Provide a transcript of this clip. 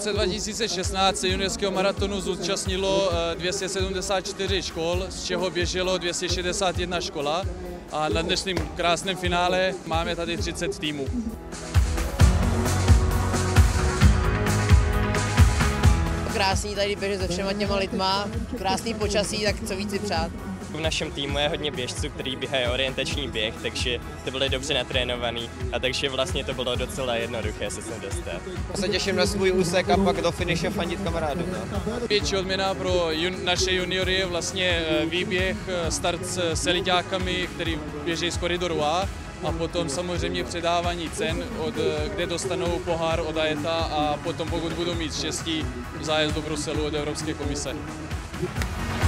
roce 2016 se juniorského maratonu zúčastnilo 274 škol, z čeho běželo 261 škola a na dnešním krásném finále máme tady 30 týmů. Krásný tady běžet se všema těma lidma, krásný počasí, tak co víc si přát. V našem týmu je hodně běžců, kteří běhají orientační běh, takže to byli dobře natrénovaní a takže vlastně to bylo docela jednoduché se sem dostat. Se těším na svůj úsek a pak do finiše fandit kamarádům. Větší odměna pro naše juniory je vlastně výběh, start s eliťákami, který běží z koridoru A potom samozřejmě předávání cen, kde dostanou pohár od AETA a potom pokud budou mít štěstí zájezd do Bruselu od Evropské komise.